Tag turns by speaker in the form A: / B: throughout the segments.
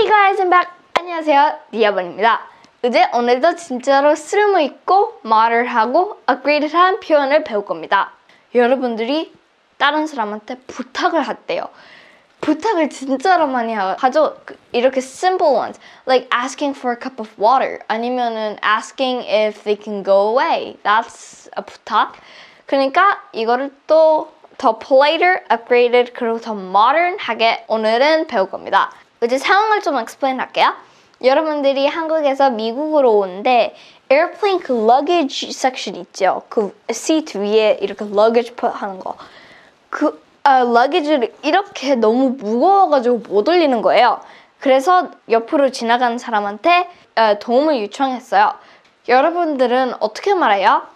A: Hey guys, I'm back. 안녕하세요, 리아번입니다. 이제 오늘도 진짜로 쓸모있고 말을 하고 업그레이드한 표현을 배울 겁니다. 여러분들이 다른 사람한테 부탁을 하대요. 부탁을 진짜로 많이 하죠. 이렇게 simple ones, like asking for a cup of water, 아니면은 asking if they can go away. That's a 부탁. 그러니까 이거를 또 더 politer, upgraded, 그리고 더 modern하게 오늘은 배울 겁니다. 이제 상황을 좀 explain 할게요. 여러분들이 한국에서 미국으로 오는데 airplane 그 luggage section 있죠? 그 seat 위에 이렇게 luggage put 하는 거. luggage를 이렇게 너무 무거워가지고 못 올리는 거예요. 그래서 옆으로 지나가는 사람한테 도움을 요청했어요. 여러분들은 어떻게 말해요?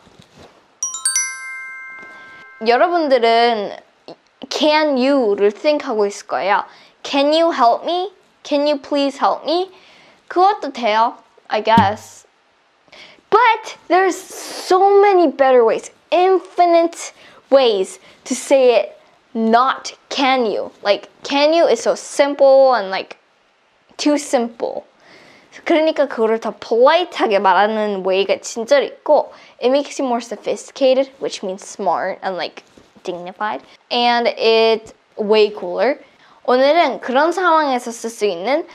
A: 여러분들은 can you를 think하고 있을 거예요. Can you help me? Can you please help me? 그것도 돼요, I guess. But there's so many better ways, infinite ways to say it not can you. Like can you is so simple and like too simple. 그러니까 그거를 더 polite하게 말하는 way가 진짜로 있고 it makes you more sophisticated, which means smart and like dignified. And it's way cooler. 오늘은 그런 상황에서 쓸 수 있는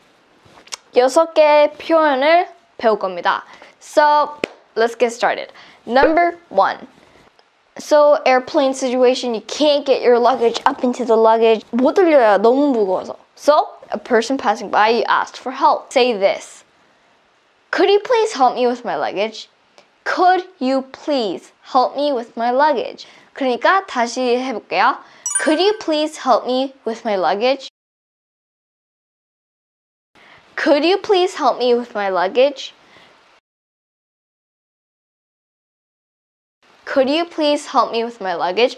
A: 6개의 표현을 배울 겁니다. So, let's get started. Number 1. So, airplane situation, you can't get your luggage up into the luggage. 못 올려요, 너무 무거워서. So, a person passing by, you asked for help. Say this. Could you please help me with my luggage? Could you please help me with my luggage? 그러니까 다시 해볼게요. Could you please help me with my luggage? Could you please help me with my luggage? Could you please help me with my luggage?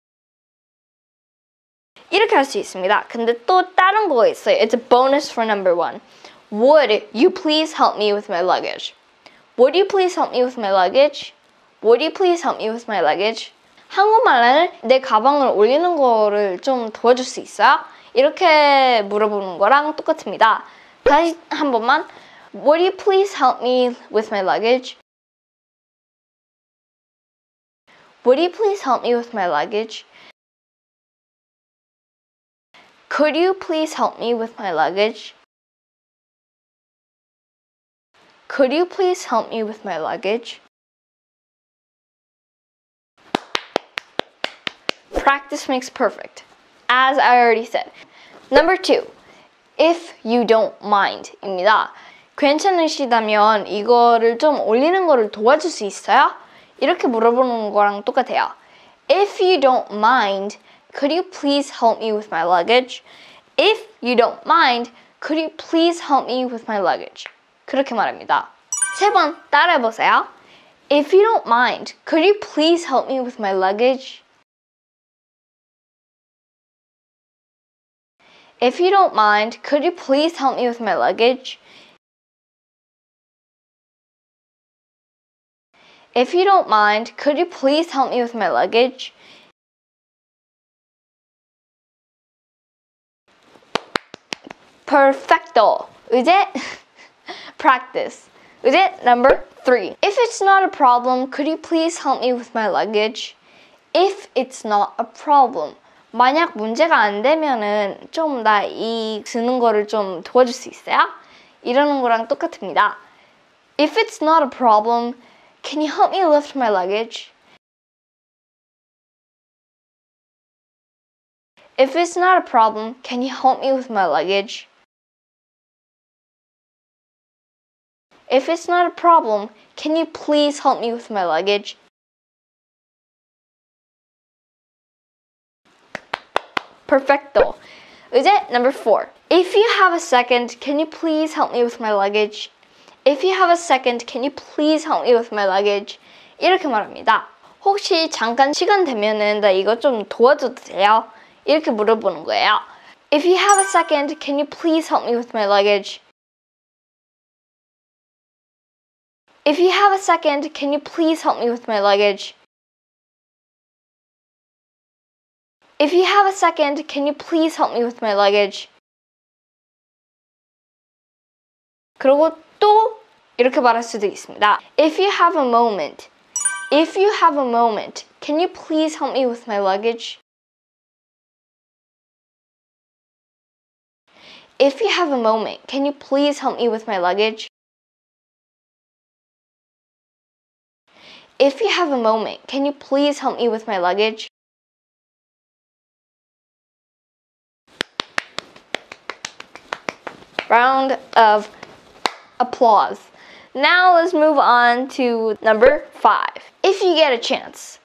A: 이렇게 할 수 있습니다. 근데 또 다른 거가 있어요. It's a bonus for number 1. Would you please help me with my luggage? Would you please help me with my luggage? Would you please help me with my luggage? 한국말로는 내 가방을 올리는 거를 좀 도와줄 수 있어요? 이렇게 물어보는 거랑 똑같습니다. 다시 한 번만. Would you please help me with my luggage? Would you please help me with my luggage? Could you please help me with my luggage? Could you please help me with my luggage? Practice makes perfect, as I already said. Number 2, if you don't mind 입니다. 괜찮으시다면 이거를 좀 올리는 거를 도와줄 수 있어요? 이렇게 물어보는 거랑 똑같아요. If you don't mind, could you please help me with my luggage? If you don't mind, could you please help me with my luggage? 그렇게 말합니다. 3번 따라해보세요. If you don't mind, could you please help me with my luggage? If you don't mind, could you please help me with my luggage? If you don't mind, could you please help me with my luggage? Perfecto. 이제 practice. 이제 number 3. If it's not a problem, could you please help me with my luggage? If it's not a problem. 만약 문제가 안 되면은 좀 나 이 드는 거를 좀 도와줄 수 있어요? 이러는 거랑 똑같습니다. If it's not a problem, can you help me lift my luggage? If it's not a problem, can you help me with my luggage? If it's not a problem, can you please help me with my luggage? Perfecto. 이제 number 4. If you have a second, can you please help me with my luggage? If you have a second, can you please help me with my luggage? 이렇게 말합니다. 혹시 잠깐 시간 되면은 나 이거 좀 도와줘도 돼요? 이렇게 물어보는 거예요. If you have a second, can you please help me with my luggage? If you have a second, can you please help me with my luggage? If you have a second, can you please help me with my luggage? 그리고 또 이렇게 말할 수도 있습니다. If you have a moment, can you please help me with my luggage? If you have a moment, can you please help me with my luggage? If you have a moment, can you please help me with my luggage? Round of applause. Now let's move on to number 5. If you get a chance,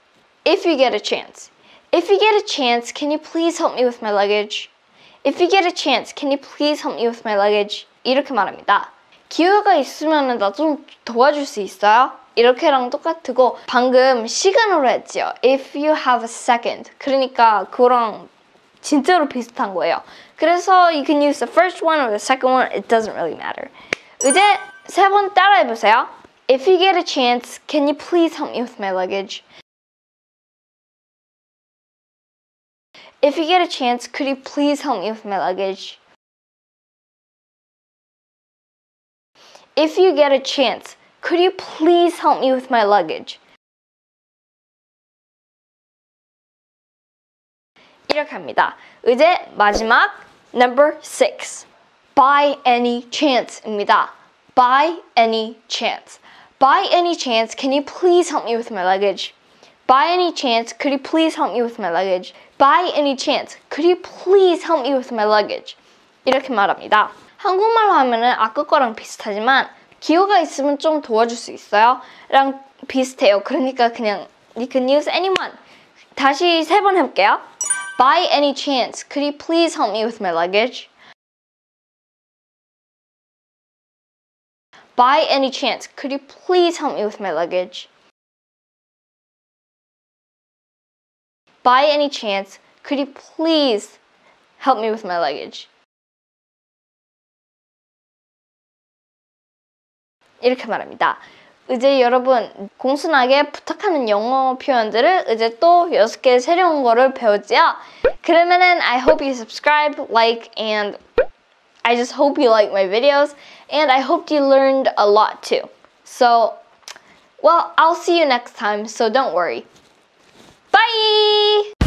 A: can you please help me with my luggage? If you get a chance, can you please help me with my luggage? 이렇게 말합니다. 기회가 있으면 나 좀 도와줄 수 있어요? 이렇게랑 똑같고 방금 시간으로 했지요. If you have a second. 그러니까 그거랑 진짜로 비슷한 거예요. 그래서 you can use the first one or the second one. It doesn't really matter. 이제 3번 따라해보세요. If you get a chance, can you please help me with my luggage? If you get a chance, could you please help me with my luggage? If you get a chance, could you please help me with my luggage? 이렇게 합니다. 이제 마지막 number 6. By any chance입니다. By any chance. By any chance, can you please help me with my luggage? By any chance, could you please help me with my luggage? By any chance, could you please help me with my luggage? 이렇게 말합니다. 한국말로 하면은 아까 거랑 비슷하지만 기회가 있으면 좀 도와줄 수 있어요? 랑 비슷해요. 그러니까 그냥 you can use anyone. 다시 3번 해볼게요. By any chance, could you please help me with my luggage? By any chance, could you please help me with my luggage? By any chance, could you please help me with my luggage? 이렇게 말합니다. 이제 여러분 공손하게 부탁하는 영어 표현들을 이제 또 6개 새로운 거를 배웠지요? 그러면은 I hope you subscribe, like, and I just hope you like my videos, and I hope you learned a lot too. So, well, I'll see you next time, so don't worry. Bye!